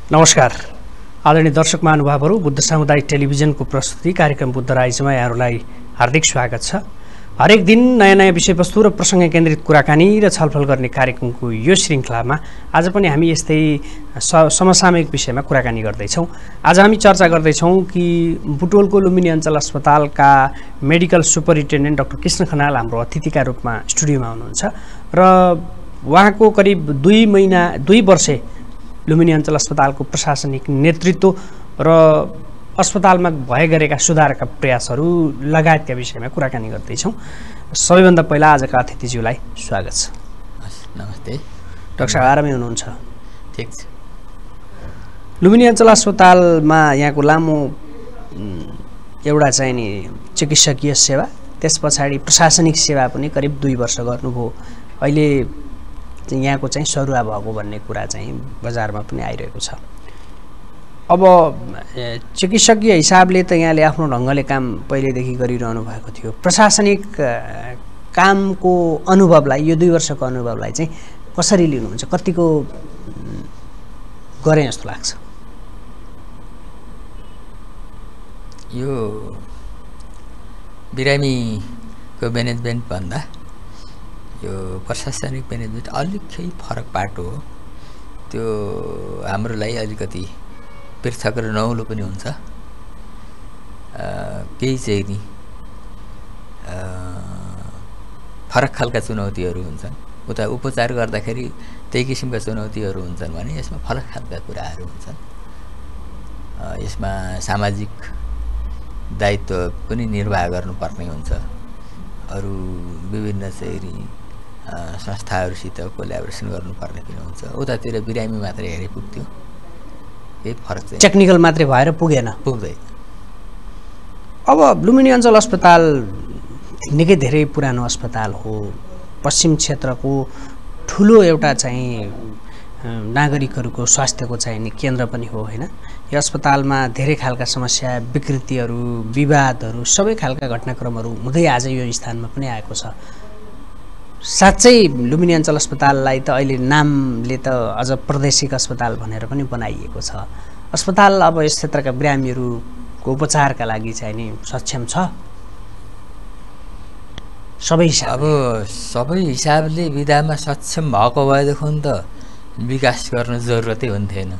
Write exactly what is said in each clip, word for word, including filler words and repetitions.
नमस्कार आदरणीय दर्शक महानुभावहरू, बुद्ध सामुदायिक टेलिभिजनको प्रस्तुति कार्यक्रम बुद्ध राइजमा यहाँहरूलाई हार्दिक स्वागत छ। हरेक दिन नयाँ नयाँ विषयवस्तु र प्रसङ्ग केन्द्रित कुराकानी र छलफल गर्ने कार्यक्रमको यो श्रृङ्खलामा आज पनि हामी यस्तै समसामयिक विषयमा कुराकानी गर्दैछौँ। आज हामी चर्चा गर्दैछौँ कि बुटवलको लुम्बिनी अञ्चल अस्पतालका medical superintendent doctor Krishna Khanal हाम्रो अतिथिका रूपमा स्टुडियोमा हुनुहुन्छ र उहाँको करिब दुई महिना दुई वर्षे लुम्बिनी अञ्चल अस्पतालको प्रशासनिक नेतृत्व र अस्पतालमा भए गरेका सुधारका प्रयासहरू लगायतका विषयमा कुराकानी गर्दैछौँ। सबैभन्दा पहिला आजका अतिथिज्यूलाई स्वागत छ। नमस्ते डाक्टर साहब, आरामै हुनुहुन्छ? ठिक छ। लुम्बिनी अञ्चल अस्पतालमा यहाँको लामो एउटा चाहिँ नि चिकित्सकीय सेवा, त्यस पछाडि प्रशासनिक सेवा पनि करिब दुई वर्ष गर्नुभयो। अहिले यहाँको चाहिँ सरुवा भएको भन्ने कुरा चाहिँ बजारमा पनि आइरहेको छ। अब चिकित्सकीय हिसाबले त यहाँले आफ्नो ढङ्गले काम पहिलेदेखि गरिरहनु भएको थियो। प्रशासनिक कामको अनुभवलाई, यो दुई वर्षको अनुभवलाई चाहिँ कसरी लिनुहुन्छ? कतिको गरे जस्तो लाग्छ? यो बिरामीको म्यानेजमेन्ट भन्दा यो प्रशासनिक म्यानेजमेन्ट अलिकै फरक पाटो हो। त्यो हाम्रो लागि अलिकति पृथक र नौलो पनि हुन्छ। केही चाहिँ नि फरक खालका चुनौतीहरू हुन्छन्। उता उपचार गर्दाखेरि त्यही किसिमका चुनौतीहरू हुन्छन् भने यसमा फरक खालका कुराहरू हुन्छन्। यसमा सामाजिक दायित्व पनि निर्वाह गर्नुपर्ने हुन्छ। अरू विभिन्न चाहिँ संस्थाहरूसित कोल्याबोरेसन गर्नुपर्ने पनि हुन्छ। उतातिर बिरामी मात्रै हेरे पुग्थ्यो, केही फरक चाहिँ टेक्निकल मात्रै भएर पुगेन पुग्दै। अब लुम्बिनी अञ्चल अस्पताल निकै धेरै पुरानो अस्पताल हो। पश्चिम क्षेत्रको ठुलो एउटा चाहिँ नागरिकहरूको स्वास्थ्यको चाहिँ नि केन्द्र पनि हो, होइन? यो अस्पतालमा धेरै खालका समस्या, विकृतिहरू, विवादहरू, सबै खालका घटनाक्रमहरू हुँदै आज यो स्थानमा पनि आएको छ। साँच्चै लुम्बिनी अञ्चल अस्पताललाई त अहिले नामले त अझ प्रादेशिक अस्पताल भनेर पनि बनाइएको छ। अस्पताल अब यस क्षेत्रका बिरामीहरूको उपचारका लागि चाहिँ नि सक्षम छ सबै हिसाब? अब सबै हिसाबले विधामा सक्षम भएको भएदेखि त विकास गर्न जरुरतै हुन्थेन।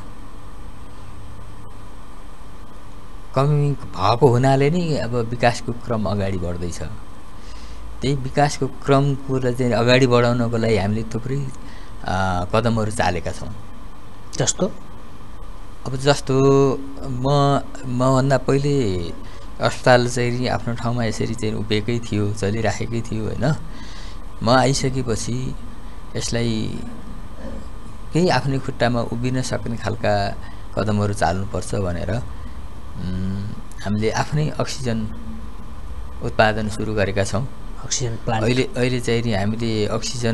कमी भएको हुनाले नै अब विकासको क्रम अगाडि बढ्दैछ। त्यही विकासको क्रमको चाहिँ अगाडि बढाउनको लागि हामीले थुप्रै कदमहरू चालेका छौँ। जस्तो अब जस्तो म मभन्दा पहिले अस्पताल चाहिँ आफ्नो ठाउँमा यसरी चाहिँ उभिएकै थियो, चलिराखेकै थियो, होइन? म आइसकेपछि यसलाई केही आफ्नै खुट्टामा उभिन सक्ने खालका कदमहरू चाल्नुपर्छ भनेर हामीले आफ्नै अक्सिजन उत्पादन सुरु गरेका छौँ। अक्सिजन प्लान्ट अहिले अहिले चाहिँ नि हामीले अक्सिजन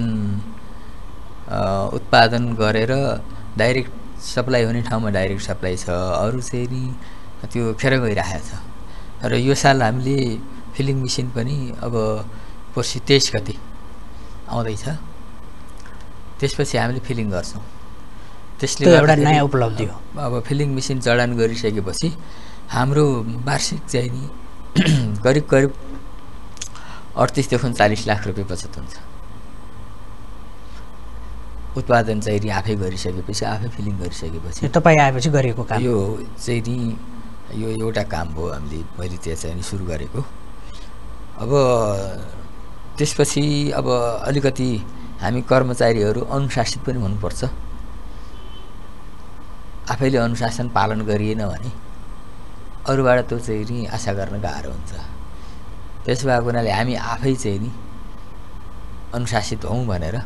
उत्पादन गरेर डाइरेक्ट सप्लाई हुने ठाउँमा डाइरेक्ट सप्लाई छ, अरू चाहिँ नि त्यो खेर गइरहेको छ। र यो साल हामीले फिलिङ मेसिन पनि अब पर्सि तेइस गते आउँदैछ, त्यसपछि हामीले फिलिङ गर्छौँ। त्यसले एउटा नयाँ उपलब्धि हो। अब फिलिङ मेसिन जडान गरिसकेपछि हाम्रो वार्षिक चाहिँ नि करिब करिब अडतिसदेखि चालिस लाख रुपियाँ बचत हुन्छ। उत्पादन चाहिँ नि आफै गरिसकेपछि, आफै फिलिङ गरिसकेपछि। तपाईँ आएपछि गरेको काम यो चाहिँ नि यो एउटा काम हो हामीले मैले त्यो चाहिँ नि सुरु गरेको। अब त्यसपछि अब अलिकति हामी कर्मचारीहरू अनुशासित पनि हुनुपर्छ। आफैले अनुशासन पालन गरिएन भने अरूबाट त्यो चाहिँ नि आशा गर्न गाह्रो हुन्छ। त्यसो भएको हुनाले हामी आफै चाहिँ नि अनुशासित हौँ भनेर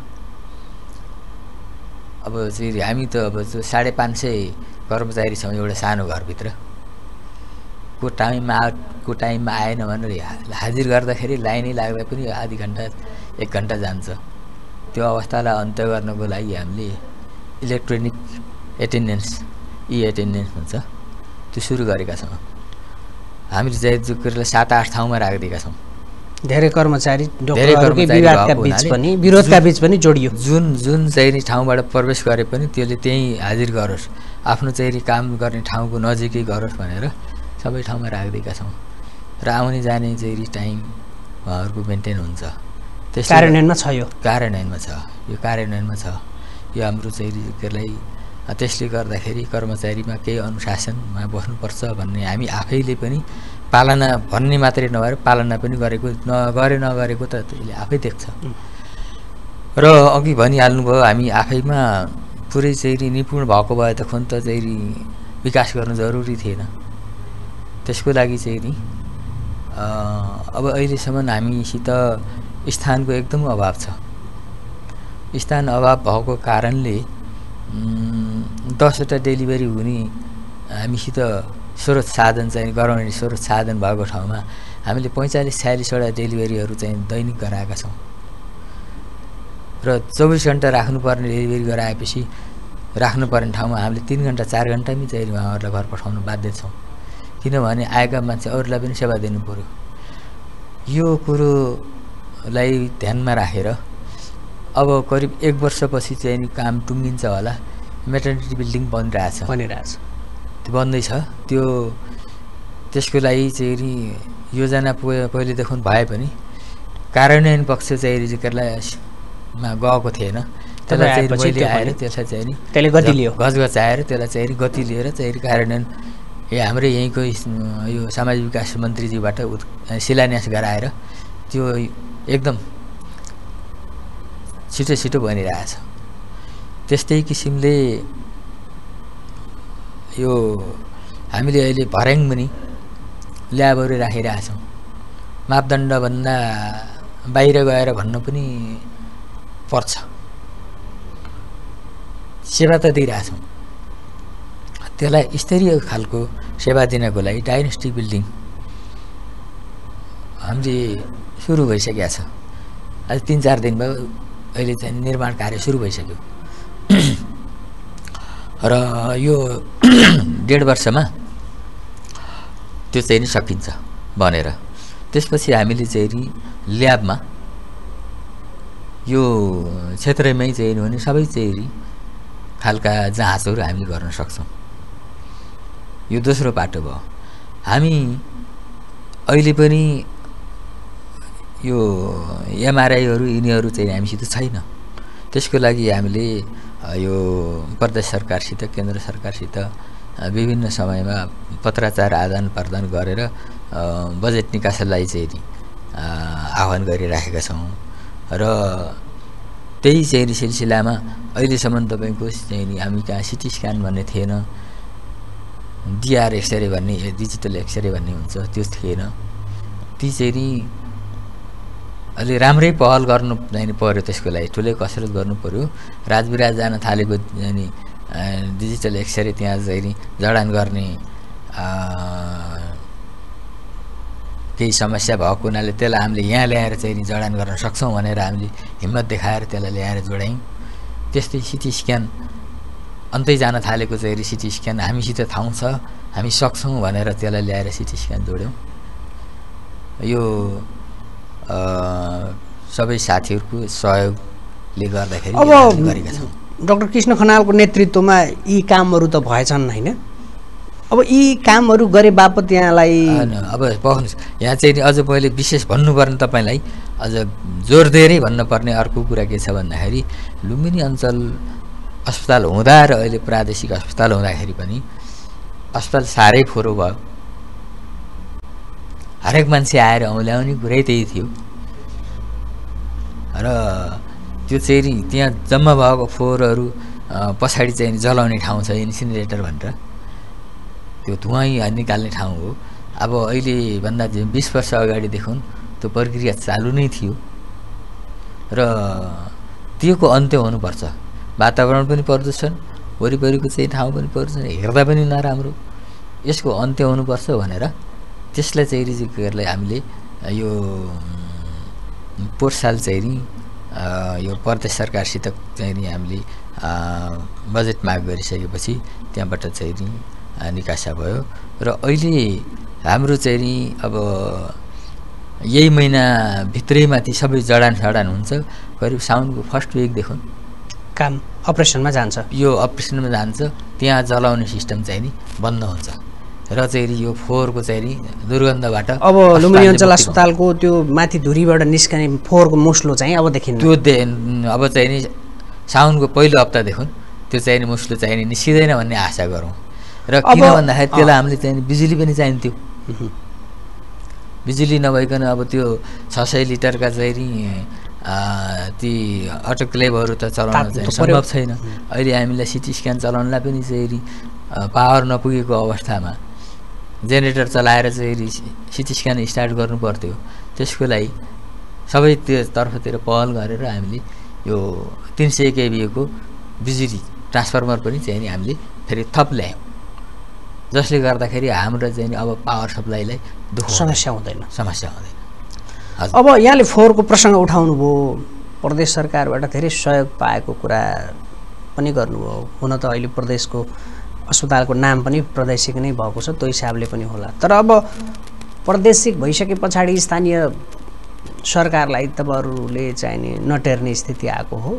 अब चाहिँ हामी त अब जो साढे पाँच सय कर्मचारी छौँ एउटा सानो घरभित्र। को टाइममा को टाइममा आएन भनेर हाजिर गर्दाखेरि लाइनै लाग्दा पनि आधी घन्टा एक घन्टा जान्छ। त्यो अवस्थालाई अन्त्य गर्नको लागि हामीले इलेक्ट्रोनिक एटेन्डेन्स, ई एटेन्डेन्स भन्छ, त्यो सुरु गरेका छौँ। हामीले चाहिँ त्यो कुरालाई सात आठ ठाउँमा राखिदिएका छौँ। धेरै कर्मचारी डक्टरहरुकै विवादका बीच पनि विरोधका बीच पनि जोडियो। जुन जुन चाहिँ ठाउँबाट प्रवेश गरे पनि त्यसले त्यही हाजिर गरोस्, आफ्नो चाहिँ काम गर्ने ठाउँको नजिकै गरोस् भनेर सबै ठाउँमा राख्दिएका छौँ र आउने जाने चाहिँ टाइमहरुको मेन्टेन हुन्छ। त्यस कार्यान्वयनमा छ, यो कार्यान्वयनमा छ, यो कार्यान्वयनमा छ। यो हाम्रो चाहिँ त्यसलाई त्यसले गर्दाखेरि कर्मचारीमा केही अनुशासनमा बस्नुपर्छ भन्ने हामी आफैले पनि पालना भन्ने मात्रै नभएर पालना पनि गरेको नगरे नगरेको त त्यसले आफै देख्छ। र अघि भनिहाल्नुभयो हामी आफैमा पुरै चाहिँ निपुण भएको भए त खुन त चाहिँ विकास गर्नु जरुरी थिएन। त्यसको लागि चाहिँ नि अब अहिलेसम्म हामीसित स्थानको एकदम अभाव छ। स्थान अभाव भएको कारणले दसवटा डेलिभरी हुने हामीसित स्रोत साधन चाहिँ गराउने स्रोत साधन भएको ठाउँमा हामीले पैँचालिस छयालिसवटा डेलिभरीहरू चाहिँ दैनिक गराएका छौँ र चौबिस घन्टा राख्नुपर्ने डेलिभरी गराएपछि राख्नुपर्ने ठाउँमा हामीले तीन घन्टा चार घन्टामै चाहिँ उहाँहरूलाई घर पठाउन बाध्य छौँ, किनभने आएका मान्छे अरूलाई पनि सेवा दिनु पर्यो। यो कुरोलाई ध्यानमा राखेर अब करिब एक वर्षपछि चाहिँ काम टुङ्गिन्छ होला। मेटर्निटी बिल्डिङ बनिरहेछ बनिरहेछ त्यो बन्दैछ। त्यो त्यसको लागि चाहिँ नि योजना पहिलेदेखि भए पनि कार्यान्वयन पक्ष चाहिँ जिकरलाईमा गएको थिएन। त्यसलाई चाहिँ मैले आएर त्यसलाई चाहिँ नि त्यसले गति लियो, गजगचाएर त्यसलाई चाहिँ गति लिएर चाहिँ कार्यान्वयन ए हाम्रै यहीँको यो सामाजिक विकास मन्त्रीजीबाट शिलान्यास गराएर त्यो एकदम छिटो छिटो बनिरहेछ। त्यस्तै किसिमले यो हामीले अहिले भर्याङ पनि ल्याबहरू राखिरहेछौँ। मापदण्डभन्दा बाहिर गएर भन्न पनि पर्छ, सेवा त दिइरहेछौँ। त्यसलाई स्तरीय खालको सेवा दिनको लागि डायग्नोस्टिक बिल्डिङ हामीले सुरु भइसकेको छ। आज तिन चार दिन भयो अहिले चाहिँ निर्माण कार्य सुरु भइसक्यो र यो डेढ वर्षमा त्यो चाहिँ नि सकिन्छ भनेर। त्यसपछि हामीले चाहिँ नि ल्याबमा यो क्षेत्रमै चाहिँ नि सबै चाहिँ खालका जाँचहरू हामीले गर्न सक्छौँ। यो दोस्रो पाटो भयो। हामी अहिले पनि यो एमआरआईहरू यिनीहरू चाहिँ हामीसित छैन। त्यसको लागि हामीले यो प्रदेश सरकारसित केन्द्र सरकारसित विभिन्न समयमा पत्राचार आदान प्रदान गरेर बजेट निकासलाई चाहिँ आह्वान गरिराखेका छौँ र त्यही चाहिँ सिलसिलामा अहिलेसम्म तपाईँको चाहिँ नि हामी कहाँ सिटी स्क्यान भन्ने थिएन, डिआर एक्सरे भन्ने डिजिटल एक्सरे भन्ने हुन्छ त्यो थिएन। ती चाहिँ नि अलि राम्रै पहल गर्नु चाहिँ पर्यो, त्यसको लागि ठुलै कसरत गर्नु पर्यो। राजविराज जान थालेको नि डिजिटल एक्सरे त्यहाँ चाहिँ नि जडान गर्ने केही समस्या भएको हुनाले त्यसलाई हामीले यहाँ ल्याएर चाहिँ नि जडान गर्न सक्छौँ भनेर हामीले हिम्मत देखाएर त्यसलाई ल्याएर जोडायौँ। त्यस्तै सिटी स्क्यान अन्तै जान थालेको चाहिँ सिटी स्क्यान हामीसित ठाउँ छ, हामी सक्छौँ भनेर त्यसलाई ल्याएर सिटी स्क्यान जोड्यौँ। यो सबै साथीहरूको सहयोगले गर्दाखेरि गरेका छौँ। डाक्टर कृष्ण खनालको नेतृत्वमा यी कामहरू त भएछन् होइन? अब यी कामहरू गरे बापत यहाँलाई अब पाउनुहोस् यहाँ चाहिँ अझ मैले विशेष भन्नुपर्ने तपाईँलाई अझ जोड दिएरै भन्नुपर्ने अर्को कुरा के छ भन्दाखेरि लुम्बिनी अञ्चल अस्पताल हुँदा र अहिले प्रादेशिक अस्पताल हुँदाखेरि पनि अस्पताल साह्रै फोरो भयो। हरेक मान्छे आएर औँल्याउने कुरै त्यही थियो र त्यो चाहिँ त्यहाँ जम्मा भएको फोहोरहरू पछाडि चाहिँ जलाउने ठाउँ छ इन्सिनेरेटर भनेर, त्यो धुवाँ निकाल्ने ठाउँ हो। अब अहिले भन्दा बिस वर्ष अगाडिदेखि त्यो प्रक्रिया चालु नै थियो र त्योको अन्त्य हुनुपर्छ। वातावरण पनि प्रदूषण, वरिपरिको चाहिँ ठाउँ पनि प्रदूषण, हेर्दा पनि नराम्रो, यसको अन्त्य हुनुपर्छ भनेर त्यसलाई चाहिँ रिजिकरलाई हामीले यो पोहोर साल चाहिँ नि यो प्रदेश सरकारसित चाहिँ नि हामीले बजेट माग गरिसकेपछि त्यहाँबाट चाहिँ नि निकासा भयो र अहिले हाम्रो चाहिँ नि अब यही महिनाभित्रैमा ती सबै जडान सडान हुन्छ। करिब साउनको फर्स्ट विकदेखि काम अपरेसनमा जान्छ, यो अपरेसनमा जान्छ। त्यहाँ जलाउने सिस्टम चाहिँ नि बन्द हुन्छ र चाहिँ यो फोहोरको चाहिँ नि दुर्गन्धबाट अब लुम्बिनी अञ्चल अस्पतालको त्यो माथि धुरीबाट निस्कने फोहोरको मुस्लो चाहिँ अब देखिन्न। त्यो अब चाहिँ नि साउनको पहिलो हप्तादेखि त्यो चाहिँ नि मुस्लो चाहिँ नि निस्किँदैन भन्ने आशा गरौँ। र किन भन्दाखेरि त्यसलाई हामीले चाहिँ बिजुली पनि चाहिन्थ्यो। बिजुली नभइकन अब त्यो छ सय लिटरका चाहिँ नि ती अटोक्लेभहरू त चलाउन चाहिँ सम्भव छैन। अहिले हामीलाई सिटी स्क्यान चलाउनलाई पनि चाहिँ नि पावर नपुगेको अवस्थामा जेनेरेटर चलाएर चाहिँ सिटी स्क्यान स्टार्ट गर्नु पर्थ्यो। त्यसको लागि सबै त्यो तर्फतिर पहल गरेर हामीले यो तिन सय केभीको बिजुली ट्रान्सफर्मर पनि चाहिँ नि हामीले फेरि थप ल्यायौँ, जसले गर्दाखेरि हाम्रो चाहिँ अब पावर सप्लाईलाई दुःख समस्या हुँदैन समस्या हुँदैन। अब यहाँले फोहोरको प्रसङ्ग उठाउनु भयो, प्रदेश सरकारबाट धेरै सहयोग पाएको कुरा पनि गर्नुभयो। हुन त अहिले प्रदेशको अस्पतालको नाम पनि प्रादेशिक नै भएको छ, त्यो हिसाबले पनि होला। तर अब प्रादेशिक भइसके पछाडि स्थानीय सरकारलाई तपाईँहरूले चाहिने नटेर्ने स्थिति आएको हो।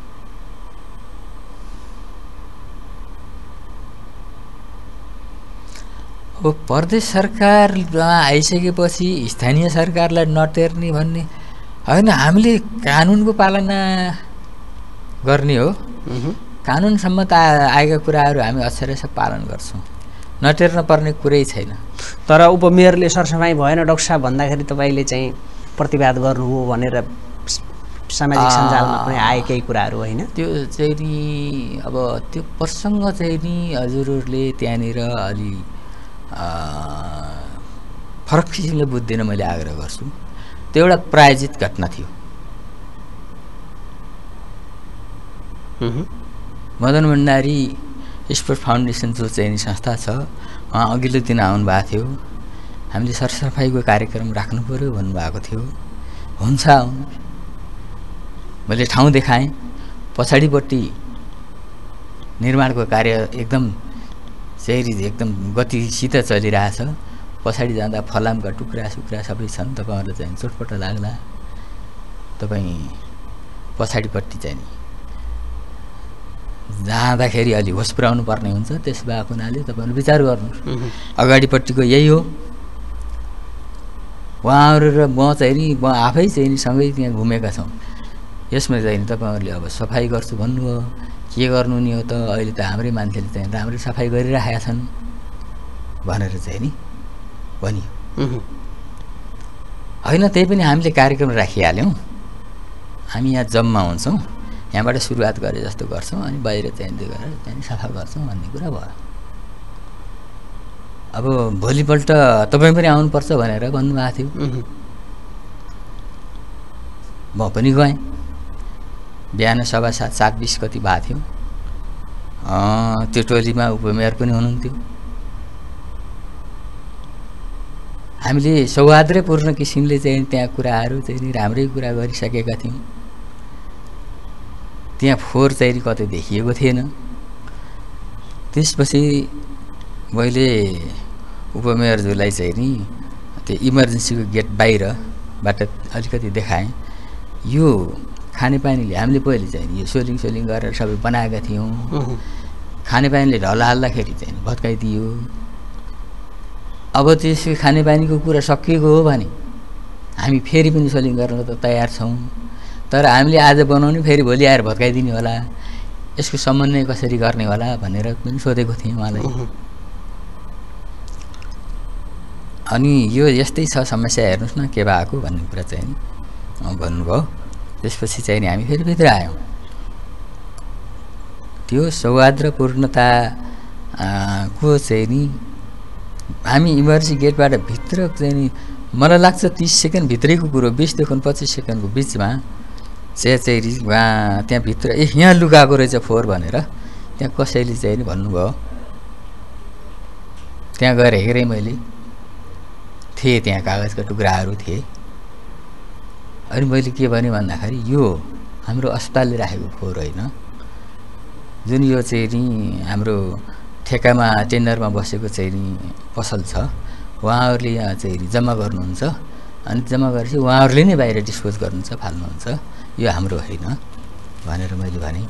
अब प्रदेश सरकारमा आइसकेपछि स्थानीय सरकारलाई नटेर्ने भन्ने होइन, हामीले कानुनको पालना गर्ने हो। कानुनसम्म त आएका कुराहरू हामी अक्षरशः पालन गर्छौँ, नटेर्न पर्ने कुरै छैन। तर उपमेयरले सरसफाइ भएन डाक्टर साहब भन्दाखेरि तपाईँले चाहिँ प्रतिवाद गर्नुभयो भनेर सामाजिक सञ्जालमा पनि आए केही कुराहरू होइन? त्यो चाहिँ नि अब त्यो प्रसङ्ग चाहिँ नि हजुरहरूले त्यहाँनिर अलि फरक किसिमले बुझ्दैन मैले आग्रह गर्छु। त्यो एउटा प्रायोजित घटना थियो। मदन भण्डारी स्पोर्ट्स फाउन्डेसन जो चाहिँ संस्था छ, उहाँ अघिल्लो दिन आउनु भएको थियो। हामीले सरसफाइको कार्यक्रम राख्नु पऱ्यो भन्नुभएको थियो। हुन्छ आउनु, मैले ठाउँ देखाएँ। पछाडिपट्टि निर्माणको कार्य एकदम चाहिँ एकदम गतिसित चलिरहेछ। पछाडि जाँदा फलामका टुक्रा सुक्रा सबै छन्, तपाईँहरूलाई चाहिँ चोटपट लाग्ला। तपाईँ पछाडिपट्टि चाहिँ नि जाँदाखेरि अलि होस पुर्याउनु पर्ने हुन्छ। त्यस भएको हुनाले तपाईँहरू विचार गर्नुहोस्। अगाडिपट्टिको यही हो। उहाँहरू र म चाहिँ नि म आफै चाहिँ नि सँगै त्यहाँ घुमेका छौँ। यसमा चाहिँ नि तपाईँहरूले अब सफाइ गर्छु भन्नुभयो, के गर्नु नि हो त, अहिले त हाम्रै मान्छेले चाहिँ राम्रै सफाइ गरिरहेका छन् भनेर चाहिँ नि भनियो। होइन, त्यही पनि हामीले कार्यक्रम राखिहाल्यौँ। हामी यहाँ जम्मा हुन्छौँ, यहाँबाट सुरुवात गरे जस्तो गर्छौँ, अनि बाहिर चाहिँ त्यो गरेर त्यहाँदेखि सफा गर्छौँ भन्ने कुरा भयो। अब भोलिपल्ट तपाईँ पनि आउनुपर्छ भनेर भन्नुभएको थियो। म पनि गएँ। बिहान सभा सात सात बिस कति भएको थियो। त्यो टोलीमा उपमेयर पनि हुनुहुन्थ्यो। हामीले सौहार्दपूर्ण किसिमले चाहिँ त्यहाँ कुराहरू चाहिँ नि राम्रै कुरा गरिसकेका थियौँ। त्यहाँ फोहोर चाहिँ कतै देखिएको थिएन। त्यसपछि मैले उपमेयरज्यूलाई चाहिँ नि त्यो इमर्जेन्सीको गेट बाहिरबाट अलिकति देखाएँ। यो खानेपानीले हामीले पहिले चाहिँ यो सोलिङ सोलिङ गरेर सबै बनाएका थियौँ। खानेपानीले ढल हाल्दाखेरि चाहिँ भत्काइदियो। अब त्यसको खानेपानीको कुरा सकिएको हो भने हामी फेरि पनि सोलिङ गर्न त तयार छौँ। तर हामीले आज बनाउने फेरि भोलि आएर भत्काइदिने होला, यसको समन्वय कसरी गर्ने होला भनेर पनि सोधेको थिएँ उहाँलाई। अनि यो यस्तै छ समस्या, हेर्नुहोस् न के भएको भन्ने कुरा चाहिँ भन्नुभयो। त्यसपछि चाहिँ नि हामी फेरि भित्र आयौँ। त्यो सौहार्द र पूर्णता को चाहिँ नि हामी इमर्जेन्सी गेटबाट भित्र चाहिँ नि मलाई लाग्छ तीस सेकेन्ड भित्रैको कुरो, बिसदेखि पच्चिस सेकेन्डको बिचमा चाहिँ चाहिँ उहाँ त्यहाँभित्र ए यहाँ लुगाएको रहेछ फोहोर भनेर त्यहाँ कसैले चाहिँ नि भन्नुभयो। त्यहाँ गएर हेरेँ मैले, थिएँ त्यहाँ कागजका टुक्राहरू थिए। अनि मैले के भने भन्दाखेरि यो हाम्रो अस्पतालले राखेको फोहोर होइन, जुन यो चाहिँ नि हाम्रो ठेकामा टेन्डरमा बसेको चाहिँ नि पसल छ, उहाँहरूले यहाँ चाहिँ जम्मा गर्नुहुन्छ अनि जम्मा गरेपछि उहाँहरूले नै बाहिर डिस्पोज गर्नुहुन्छ, फाल्नुहुन्छ, यो हाम्रो होइन भनेर मैले भने।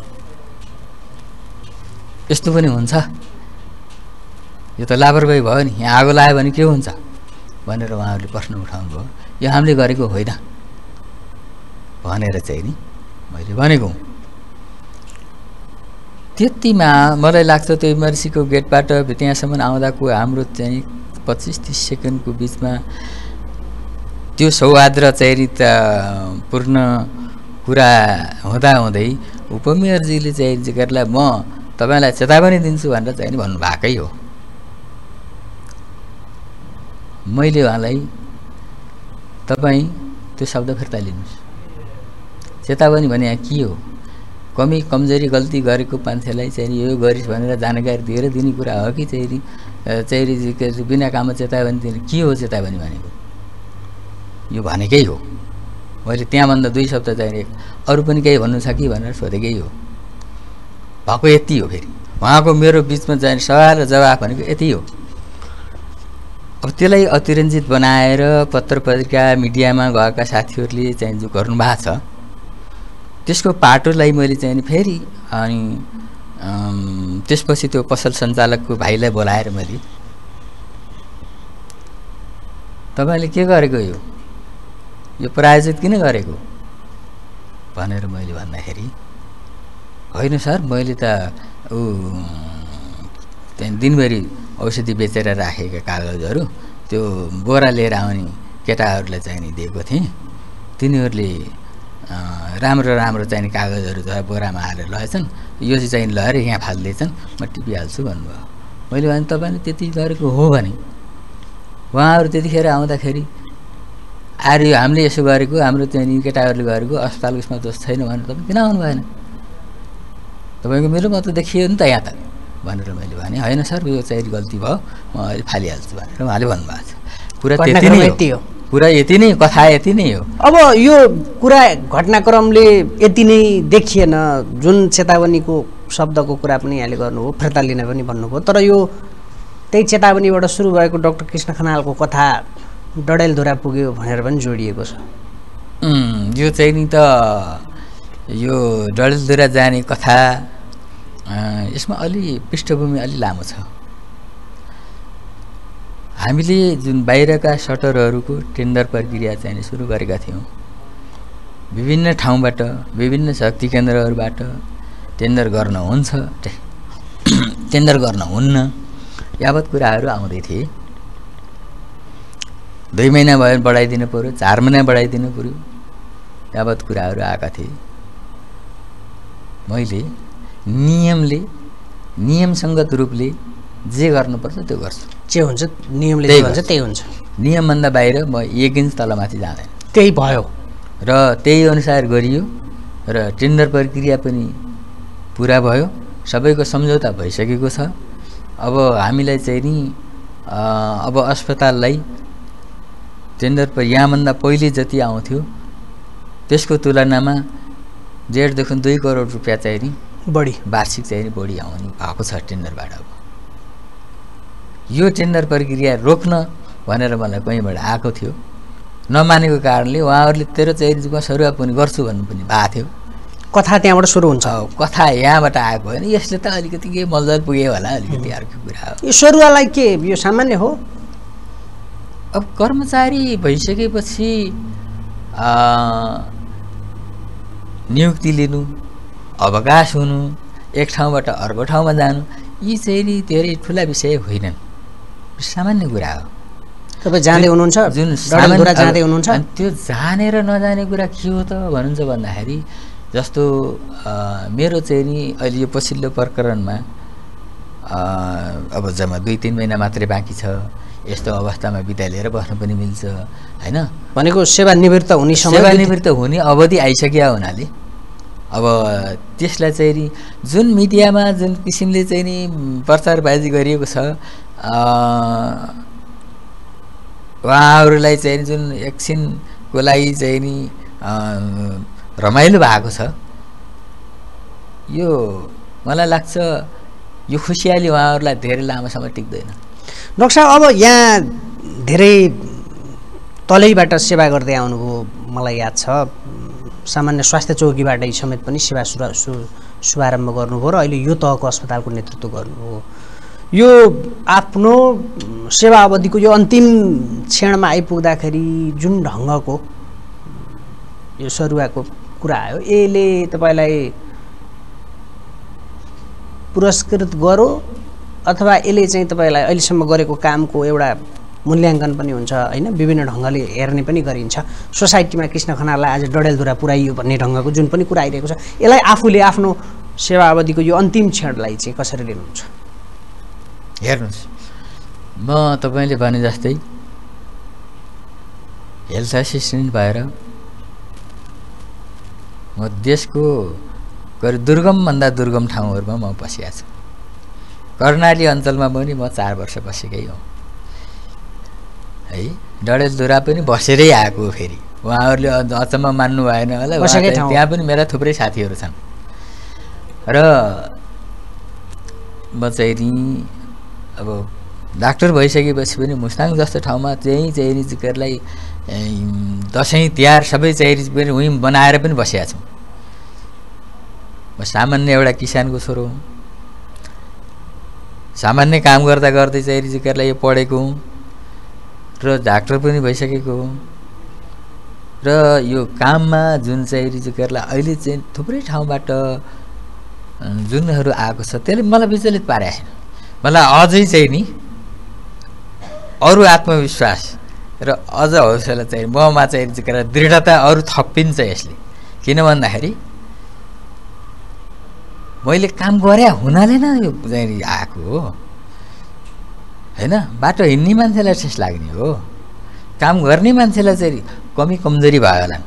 यस्तो पनि हुन्छ, यो त लापरवाही भयो नि, यहाँ आगो लाग्यो भने के हुन्छ भनेर उहाँहरूले प्रश्न उठाउनु भयो। यो हामीले गरेको होइन भनेर चाहिँ नि मैले भनेको। त्यतिमा मलाई लाग्छ त्यो इमर्सीको गेटबाट त्यहाँसम्म आउँदाको हाम्रो चाहिँ पच्चिस तिस सेकेन्डको बिचमा त्यो सौहार्द र चाहिँ त पूर्ण कुरा हुँदा हुँदै उपमेयरजीले चाहिँ जिगरलाई म तपाईँलाई चेतावनी दिन्छु भनेर चाहिँ भन्नुभएकै हो। मैले उहाँलाई तपाईँ त्यो शब्द फिर्ता लिनुहोस्, चेतावनी भने यहाँ के हो? कमी कमजोरी गल्ती गरेको मान्छेलाई चाहिँ यो गरिस् भनेर जानकारी दिएर दिने कुरा हो कि चाहिँ चाहिँ बिना काममा चेतावनी दिने के हो? चेतावनी भनेको यो भनेकै हो। मैले त्यहाँभन्दा दुई शब्द चाहिँ अरू पनि केही भन्नु छ कि भनेर सोधेकै हो। भएको यति हो। फेरि उहाँको मेरो बिचमा चाहिँ सवाल र जवाफ भनेको यति हो। अब त्यसलाई अतिरञ्जित बनाएर पत्र पत्रिका मिडियामा गएका साथीहरूले चाहिँ जो गर्नुभएको छ त्यसको पाटोलाई मैले चाहिँ फेरि अनि त्यसपछि त्यो पसल सञ्चालकको भाइलाई बोलाएर मैले तपाईँले के गरेको यो यो प्रायोजित किन गरेको भनेर मैले भन्दाखेरि होइन सर मैले त ऊ त्यहाँ दिनभरि औषधि बेचेर राखेका कागजहरू त्यो बोरा लिएर आउने केटाहरूलाई चाहिँ नि दिएको थिएँ, तिनीहरूले राम्रो राम्रो चाहिने कागजहरू त बोरामा हालेर लगेछन्, यो चाहिँ लगेर यहाँ फालिदिएछन्, म टिपिहाल्छु भन्नुभयो। मैले भने तपाईँले त्यति गरेको हो भने उहाँहरू त्यतिखेर आउँदाखेरि आएर यो हामीले यसो गरेको हाम्रो चाहिँ केटाहरूले गरेको अस्पतालको यसमा दोष छैन भनेर तपाईँ किन आउनु भएन? तपाईँको मेरो मात्र देखियो नि त यहाँ त भनेर मैले भने। होइन सर यो चाहिँ गल्ती भयो, म अहिले फालिहाल्छु भनेर उहाँले भन्नुभएको छ। कुरा त्यति नै हो, कुरा यति नै, कथा यति नै हो। अब यो कुरा घटनाक्रमले यति नै देखिएन, जुन चेतावनीको शब्दको कुरा पनि यहाँले गर्नुभयो, फिर्ता लिन पनि भन्नुभयो, तर यो त्यही चेतावनीबाट सुरु भएको डाक्टर कृष्ण खनालको कथा डडेलधुरा पुग्यो भनेर पनि जोडिएको छ। यो चाहिँ नि त यो डडेलधुरा जाने कथा यसमा अलि पृष्ठभूमि अलि लामो छ। हामीले जुन बाहिरका सटरहरूको टेन्डर प्रक्रिया चाहिँ सुरु गरेका थियौँ, विभिन्न ठाउँबाट विभिन्न शक्ति केन्द्रहरूबाट टेन्डर गर्न हुन्छ, टेन्डर गर्न हुन्न, यावत कुराहरू आउँदै थिए। दुई महिना भयो बढाइदिनु पऱ्यो, चार महिना बढाइदिनु पऱ्यो, यावत कुराहरू आएका थिए। मैले नियमले नियमसङ्गत रूपले जे गर्नुपर्छ त्यो गर्छु। जे हुन्छ नियमले जे भन्छ त्यही हुन्छ। नियमभन्दा बाहिर म एक इन्च तलमाथि जाँदैन। त्यही भयो र त्यही अनुसार गरियो र टेन्डर प्रक्रिया पनि पुरा भयो, सबैको सम्झौता भइसकेको छ। अब हामीलाई चाहिँ नि अब अस्पताललाई टेन्डर पर यहाँभन्दा पहिले जति आउँथ्यो त्यसको तुलनामा डेढदेखि दुई करोड रुपियाँ चाहिँ नि बढी वार्षिक चाहिँ नि बढी आउने भएको छ टेन्डरबाट। अब यो टेन्डर प्रक्रिया रोक्न भनेर मलाई कहीँबाट आएको थियो, नमानेको कारणले उहाँहरूले तेह्र चाहिँ सरुवा पनि गर्छु भन्नु पनि भएको थियो। कथा त्यहाँबाट सुरु हुन्छ। कथा यहाँबाट आएको होइन, यसले त अलिकति के मलजल पुग्यो होला, अलिकति अर्को कुरा हो। यो सरुवालाई के यो सामान्य हो? अब कर्मचारी भइसकेपछि नियुक्ति लिनु, अवकाश हुनु, एक ठाउँबाट अर्को ठाउँमा जानु, यी चाहिँ नि धेरै ठुला विषय होइनन्, सामान्य कुरा हो। तपाईँ जाँदै हुनुहुन्छ, जुन डडेलधुरा जाँदै हुनुहुन्छ, त्यो जानेर नजाने कुरा के हो त भन्नुहुन्छ भन्दाखेरि जस्तो मेरो चाहिँ नि अहिले यो पछिल्लो प्रकरणमा अब जम्मा दुई तिन महिना मात्रै बाँकी छ। यस्तो अवस्थामा बिदा लिएर बस्न पनि मिल्छ होइन, भनेको सेवानिवृत्त हुने समय सेवानिवृत्त हुने अवधि आइसक्यो हुनाले अब त्यसलाई चाहिँ नि जुन मिडियामा जुन किसिमले चाहिँ नि प्रचारबाजी गरिएको छ, उहाँहरूलाई चाहिँ जुन एकछिनको लागि चाहिँ नि रमाइलो भएको छ, यो मलाई लाग्छ यो खुसियाली उहाँहरूलाई धेरै लामोसम्म टिक्दैन। डाक्टर साहब अब यहाँ धेरै तलैबाट सेवा गर्दै आउनुभयो मलाई याद छ सामान्य स्वास्थ्य चौकीबाटै समेत पनि सेवा शुभारम्भ गर्नुभयो र अहिले यो तहको अस्पतालको नेतृत्व गर्नुभयो यो आफ्नो सेवा अवधिको यो अन्तिम क्षणमा आइपुग्दाखेरि जुन ढङ्गको यो सरुवाको कुरा आयो यसले तपाईलाई पुरस्कृत गरो अथवा यसले चाहिँ तपाईलाई अहिलेसम्म गरेको कामको एउटा मूल्याङ्कन पनि हुन्छ हैन विभिन्न ढङ्गले हेर्ने पनि गरिन्छ सोसाइटीमा कृष्ण खनाललाई आज डडेलधुरा पुर्याइयो भन्ने ढङ्गको जुन पनि कुरा आइरहेको छ यसलाई आफूले आफ्नो सेवा अवधिको यो अन्तिम क्षणलाई चाहिँ कसरी लिनुहुन्छ हेर्नुस् म तपाईले भने जस्तै हेल्थ असिस्टेन्ट भएर म देशको करिब दुर्गम भन्दा दुर्गम ठाउँहरुमा म बसेको छु कर्णाली अञ्चलमा पनि म चार वर्ष बसेकै हो है डडेलधुरा पनि बसेरै आएको फेरि उहाँहरुले अचम्म मान्नु भएन होला त्यहाँ पनि मेरा थुप्रै साथीहरु छन् र म चाहिँ नि अब डाक्टर भइसकेपछि पनि मुस्ताङ जस्तो ठाउँमा चाहिँ चाहिँ जिकरलाई दशैं तिहार सबै चाहिँ पनि उही बनाएर पनि बसेका छु म सामान्य एउटा किसानको छोरो हुँ सामान्य काम गर्दा गर्दै चाहिँ जिकरलाई यो पढेको हुँ र डाक्टर पनि भइसकेको हो र यो काममा जुन चाहिँ जिकरलाई अहिले चाहिँ थुप्रै ठाउँबाट जुनहरु आएको छ त्यसले मलाई विचलित पारेको छैन मलाई अझै चाहिँ नि अरु आत्मविश्वास र अझ हौसला चाहिँ ममा चाहिँ जिकर दृढता अरु थपिन्छ यसले किन भन्दाखेरि मैले काम गरे हुनाले न यो चाहिँ आएको हो हैन बाटो हिँड्ने मान्छेलाई ठेस लाग्ने हो काम गर्ने मान्छेलाई चाहिँ कमी कमजोरी भयो होला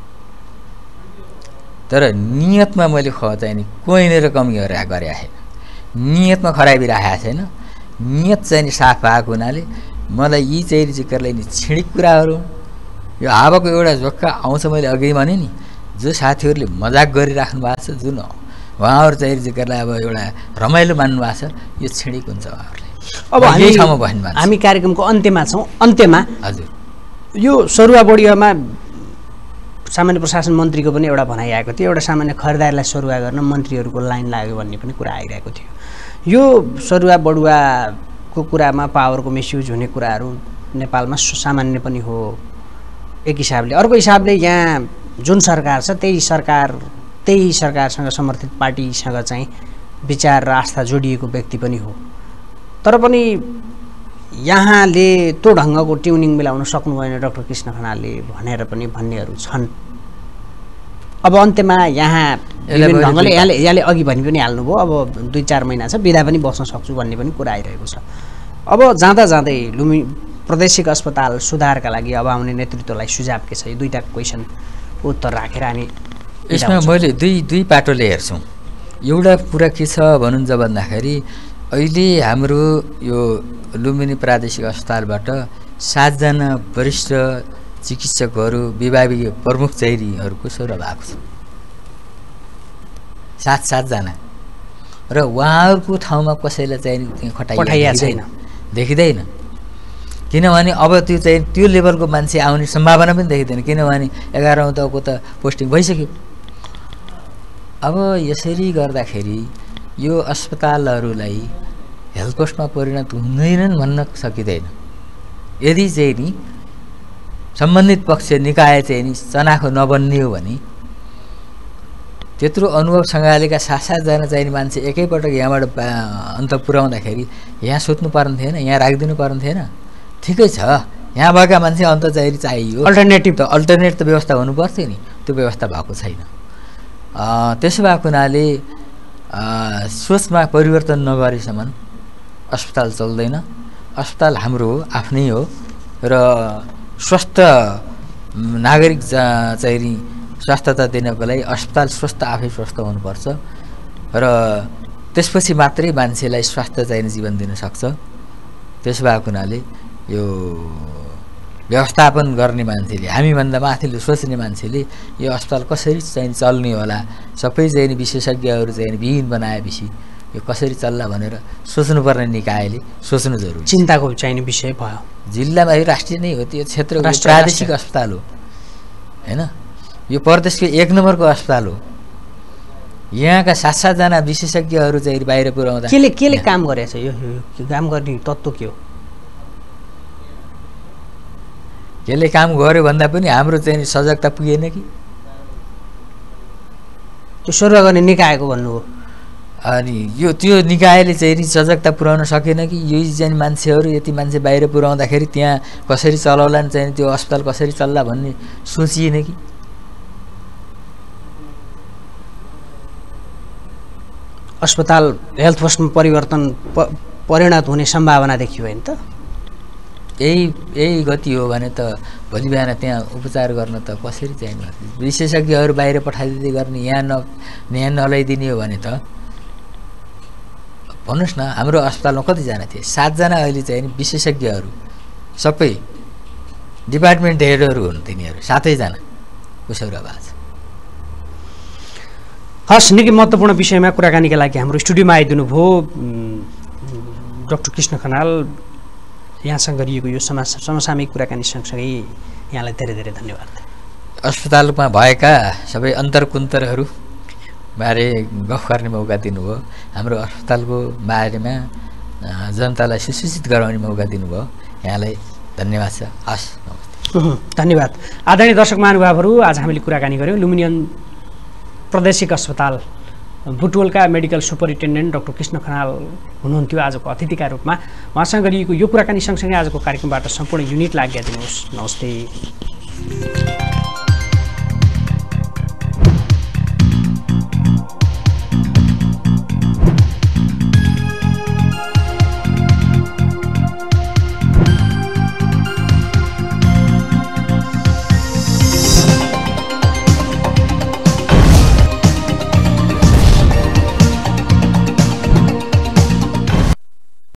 तर नियतमा मैले ख चाहिँ नि कोइनेर कमी गरे गरे छैन नियतमा खराबी राखेको छैन नियत चाहिँ साफ भएको हुनाले मलाई यी चाहिँ जिकरलाई नि छिडिक कुराहरु यो हावाको एउटा झोक्का आउँछ मैले अघि भने नि जो साथीहरुले मजाक गरिराख्नु भएको छ जुन उहाँहरु चाहिँ जिकरलाई अब एउटा रमाइलो मान्नु भएको छ यो छिडिक हुन्छ उहाँहरुले अब हामी हामी कार्यक्रमको अन्त्यमा छौं अन्त्यमा हजुर यो सरुवा बढियामा सामान्य प्रशासन मन्त्रीको पनि एउटा भनाइ आएको थियो एउटा सामान्य खरिदारलाई सरुवा गर्न मन्त्रीहरुको लाइन लाग्यो भन्ने पनि कुरा आइरहेको थियो यो सरुवा बढुवाको कुरामा पावरको मिसयुज हुने कुराहरु नेपालमा सामान्य पनि हो एक हिसाबले अर्को हिसाबले यहाँ जुन सरकार छ त्यही सरकार त्यही सरकारसँग समर्थित पार्टीसँग चाहिँ विचार र आस्था जोडिएको व्यक्ति पनि हो तर पनि यहाँले त्यो ढङ्गको ट्युनिङ मिलाउन सक्नु भएन डाक्टर कृष्ण खनालले भनेर पनि भन्नेहरु छन् अब अन्त्यमा यहाँ विभिन्न ढङ्गले यहाँले यहाँले अघि भनि पनि हाल्नुभयो अब दुई चार महिना छ बिदा पनि बस्न सक्छु भन्ने पनि कुरा आइरहेको छ अब जाँदा जाँदै लुम्बिनी प्रादेशिक अस्पताल सुधारका लागि अब आउने नेतृत्वलाई सुझाव के छ यो दुईटा क्वेशन उत्तर राखेर हामी यसमा मैले दुई दुई पाटोले हेर्छु एउटा कुरा के छ भन्नुहुन्छ भन्दाखेरि अहिले हाम्रो यो लुम्बिनी प्रादेशिक अस्पतालबाट सात जना वरिष्ठ चिकित्सकहरु विभागीय प्रमुख चैरीहरुको सेवा भएको छ सात सात जना र उहाँहरुको ठाउँमा कसैलाई चाहिँ खटाइएको छैन देखिदैन किनभने अब त्यो चाहिँ त्यो लेभलको मान्छे आउने सम्भावना पनि देखिदैन किनभने एघारौं तहको त पोस्टिङ भइसक्यो अब यसरी गर्दाखेरि यो अस्पतालहरुलाई हेल्थ पोस्टमा परिणत हुँदैनन् भन्न सकिदैन यदि चाहिँ नि सम्बन्धित पक्ष निकाय चाहिँ नि चनाखो नबन्ने हो भने त्यत्रो अनुभव सँगालेका सात सात जना चाहिँ मान्छे एकैपटक यहाँबाट अन्त पुर्याउँदाखेरि यहाँ सोध्नु पर्ने थिएन यहाँ राखिदिनु पर्ने थिएन ठिकै छ यहाँ भएका मान्छे अन्त चाहिँ चाहियो अल्टरनेटिभ त अल्टरनेट त व्यवस्था हुनु पर्थ्यो नि त्यो व्यवस्था भएको छैन त्यसो भएको हुनाले सोचमा परिवर्तन नगरेसम्म अस्पताल चल्दैन अस्पताल हाम्रो आफ्नै हो र स्वस्थ नागरिक चाहिँ स्वास्थ्यता दिनको लागि अस्पताल स्वस्थ आफै स्वस्थ हुनुपर्छ र त्यसपछि मात्रै मान्छेलाई स्वास्थ्य चाहिने जीवन दिन सक्छ त्यसो भएको हुनाले यो व्यवस्थापन गर्ने मान्छेले हामीभन्दा माथिल्लो सोच्ने मान्छेले यो अस्पताल कसरी चाहिँ चल्ने होला सबै चाहिँ विशेषज्ञहरू चाहिँ विहीन बनाएपछि यो कसरी चल्ला भनेर सोच्नुपर्ने निकायले सोच्नु जरुरी। चिन्ताको चाहिने विषय भयो। जिल्लामा यो राष्ट्रिय नै हो, त्यो क्षेत्रको प्रादेशिक अस्पताल हो हैन, यो प्रदेशको एक नम्बरको अस्पताल हो। यहाँका सात सातजना विशेषज्ञहरू चाहिँ बाहिर पुर्याउँदा केले केले काम गरेछ? यो काम गर्ने तत्त्व के हो? केले काम गर्यो भन्दा पनि हाम्रो चाहिँ सजगता पुगेन कि? त्यो सुरु गर्ने निकायको भन्नु हो। अनि यो त्यो निकायले चाहिँ नि सजगता पुर्याउन सकेन कि? यो चाहिँ मान्छेहरू यति मान्छे बाहिर पुर्याउँदाखेरि त्यहाँ कसरी चलाउलान्, चाहिँ त्यो अस्पताल कसरी चल्ला भन्ने सोचिएन कि? अस्पताल हेल्थ पोस्टमा परिवर्तन परिणत हुने सम्भावना देखियो होइन त? यही यही गति हो भने त भोलि बिहान त्यहाँ उपचार गर्न त कसरी चाहिँ विशेषज्ञहरू बाहिर पठाइदिँदै गर्ने, यहाँ न यहाँ नल्याइदिने हो भने त भन्नुहोस् न। हाम्रो अस्पतालमा कतिजना थिए? सातजना अहिले चाहिँ विशेषज्ञहरू, सबै डिपार्टमेन्ट हेडहरू हुन् तिनीहरू, सातैजना कुशौराबाज। हस्, निकै महत्त्वपूर्ण विषयमा कुराकानीका लागि हाम्रो स्टुडियोमा आइदिनु भयो डाक्टर कृष्ण खनाल। यहाँसँग गरिएको यो समा समसामयिक कुराकानी सँगसँगै यहाँलाई धेरै धेरै धन्यवाद। अस्पतालमा भएका सबै अन्तरकुन्तरहरू बारे गफ गर्ने मौका दिनुभयो, हाम्रो अस्पतालको बारेमा जनतालाई सुसूचित गराउने मौका दिनुभयो, यहाँलाई धन्यवाद छ। हस्, नमस्ते। धन्यवाद। आदरणीय दर्शक महानुभावहरू, आज हामीले कुराकानी गऱ्यौँ लुम्बिनी प्रादेशिक अस्पताल बुटवलका medical superintendent doctor Krishna Khanal हुनुहुन्थ्यो आजको अतिथिका रूपमा। उहाँसँग गरिएको यो कुराकानी सँगसँगै आजको कार्यक्रमबाट सम्पूर्ण युनिटलाई आज्ञा दिनुहोस्। नमस्ते।